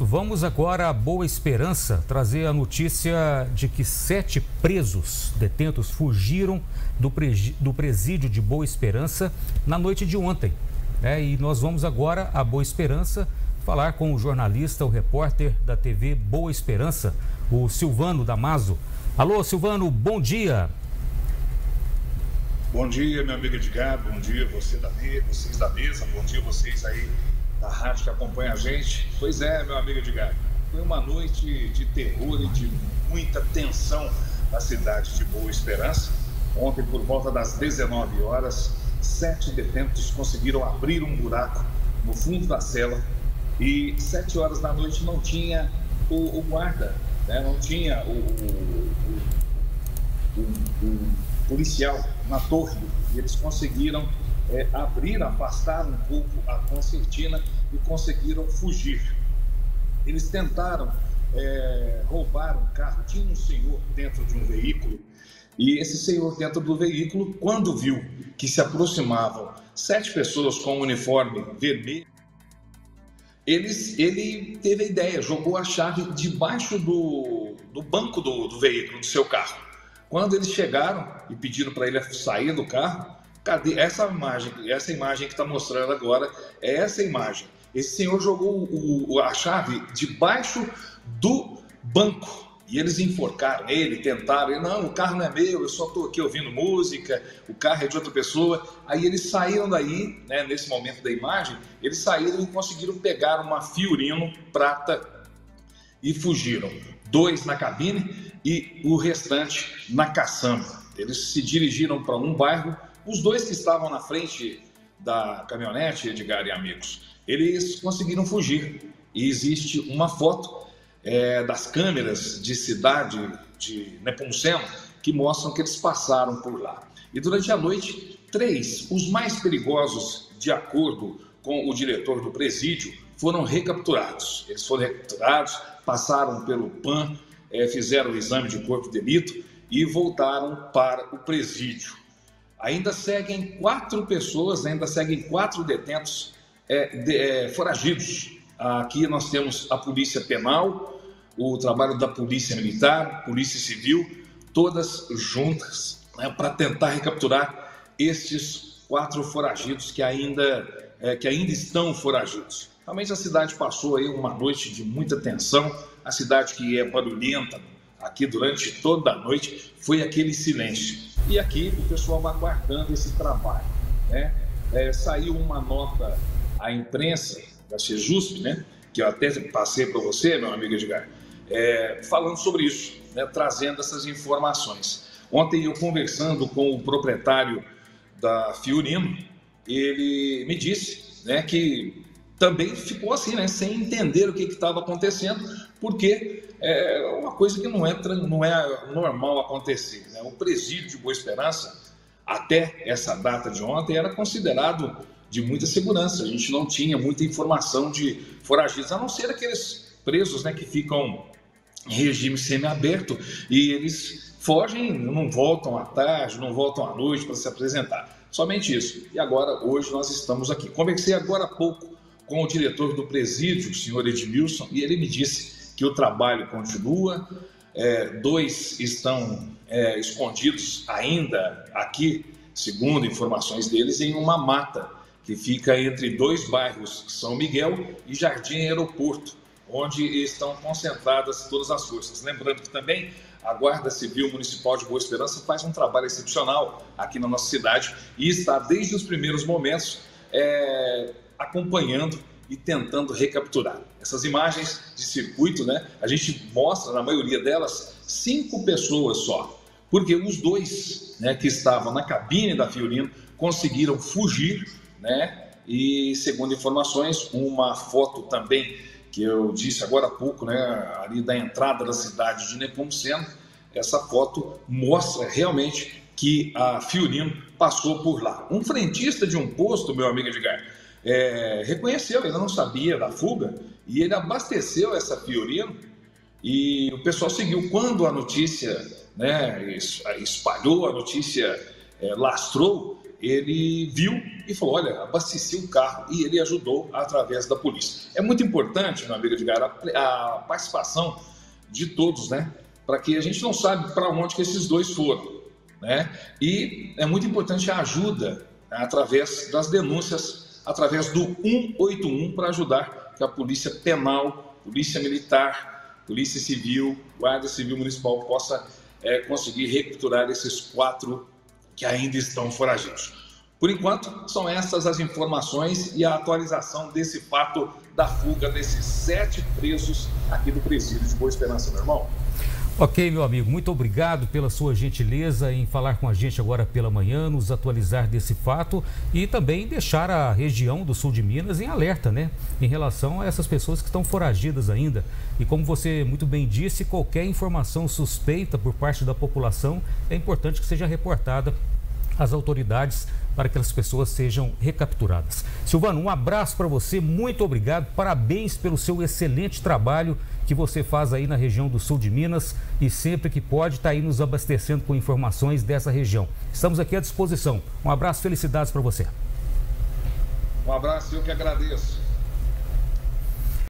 Vamos agora a Boa Esperança trazer a notícia de que 7 presos detentos fugiram do presídio de Boa Esperança na noite de ontem. E nós vamos agora a Boa Esperança falar com o jornalista, o repórter da TV Boa Esperança, o Silvano Damaso. Alô, Silvano, bom dia. Bom dia, meu amigo Edgar, bom dia vocês da mesa, bom dia vocês aí da rádio que acompanha a gente. Pois é, meu amigo Edgar, foi uma noite de terror e de muita tensão na cidade de Boa Esperança. Ontem, por volta das 19 horas, 7 detentos conseguiram abrir um buraco no fundo da cela e 7 horas da noite não tinha o guarda, né? Não tinha o policial na torre, e eles conseguiram afastar um pouco a concertina e conseguiram fugir. Eles tentaram roubar um carro, tinha um senhor dentro de um veículo, e esse senhor dentro do veículo, quando viu que se aproximavam 7 pessoas com um uniforme vermelho, ele teve a ideia, jogou a chave debaixo do banco do veículo, do seu carro. Quando eles chegaram e pediram para ele sair do carro, cadê essa imagem? Essa imagem que está mostrando agora é essa imagem. Esse senhor jogou a chave debaixo do banco e eles enforcaram ele, tentaram. Não, o carro não é meu, eu só estou aqui ouvindo música, o carro é de outra pessoa. Aí eles saíram daí, né, nesse momento da imagem, eles saíram e conseguiram pegar uma Fiorino prata e fugiram. 2 na cabine e o restante na caçamba. Eles se dirigiram para um bairro. Os 2 que estavam na frente da caminhonete, Edgar e amigos, eles conseguiram fugir. E existe uma foto das câmeras de cidade de Nepomuceno que mostram que eles passaram por lá. E durante a noite, 3, os mais perigosos, de acordo com o diretor do presídio, foram recapturados. Eles foram recapturados, passaram pelo PAN, fizeram o exame de corpo de delito e voltaram para o presídio. Ainda seguem 4 pessoas, ainda seguem 4 detentos foragidos. Aqui nós temos a Polícia Penal, o trabalho da Polícia Militar, Polícia Civil, todas juntas, né, para tentar recapturar estes 4 foragidos que ainda estão foragidos. Realmente a cidade passou aí uma noite de muita tensão, a cidade que é barulhenta, aqui durante toda a noite foi aquele silêncio. E aqui o pessoal vai aguardando esse trabalho, né? Saiu uma nota à imprensa da Sejusp, né? Que eu até passei para você, meu amigo Edgar, falando sobre isso, né? Trazendo essas informações. Ontem eu conversando com o proprietário da Fiorino, ele me disse, né, que também ficou assim, né, sem entender o que estava acontecendo, porque é uma coisa que não é normal acontecer, né? O presídio de Boa Esperança, até essa data de ontem, era considerado de muita segurança. A gente não tinha muita informação de foragidos, a não ser aqueles presos, né, que ficam em regime semiaberto e eles fogem, não voltam à tarde, não voltam à noite para se apresentar. Somente isso. E agora, hoje, nós estamos aqui. Conversei agora há pouco com o diretor do presídio, o senhor Edmilson, e ele me disse que o trabalho continua. 2 estão escondidos ainda aqui, segundo informações deles, em uma mata que fica entre 2 bairros, São Miguel e Jardim Aeroporto, onde estão concentradas todas as forças. Lembrando que também a Guarda Civil Municipal de Boa Esperança faz um trabalho excepcional aqui na nossa cidade e está desde os primeiros momentos acompanhando e tentando recapturar. Essas imagens de circuito, né, a gente mostra, na maioria delas, 5 pessoas só, porque os 2, né, que estavam na cabine da Fiorino conseguiram fugir, né, e segundo informações, uma foto também que eu disse agora há pouco, né, ali da entrada da cidade de Nepomuceno, essa foto mostra realmente que a Fiorino passou por lá. Um frentista de um posto, meu amigo Edgar, reconheceu, ele não sabia da fuga, e ele abasteceu essa Fiorino, e o pessoal seguiu. Quando a notícia, né, espalhou, a notícia lastrou, ele viu e falou, olha, abasteci o carro, e ele ajudou através da polícia. É muito importante, meu amigo Edgar, a participação de todos, né? Para que a gente não sabe para onde que esses dois foram, né? E é muito importante a ajuda através das denúncias, através do 181, para ajudar que a Polícia Penal, Polícia Militar, Polícia Civil, Guarda Civil Municipal possa conseguir recapturar esses 4 que ainda estão foragidos. Por enquanto, são essas as informações e a atualização desse fato da fuga desses 7 presos aqui do presídio de Boa Esperança, meu irmão. Ok, meu amigo, muito obrigado pela sua gentileza em falar com a gente agora pela manhã, nos atualizar desse fato e também deixar a região do sul de Minas em alerta, né? Em relação a essas pessoas que estão foragidas ainda. E como você muito bem disse, qualquer informação suspeita por parte da população é importante que seja reportada às autoridades para que as pessoas sejam recapturadas. Silvano, um abraço para você, muito obrigado, parabéns pelo seu excelente trabalho que você faz aí na região do sul de Minas e sempre que pode está aí nos abastecendo com informações dessa região. Estamos aqui à disposição. Um abraço, felicidades para você. Um abraço, eu que agradeço.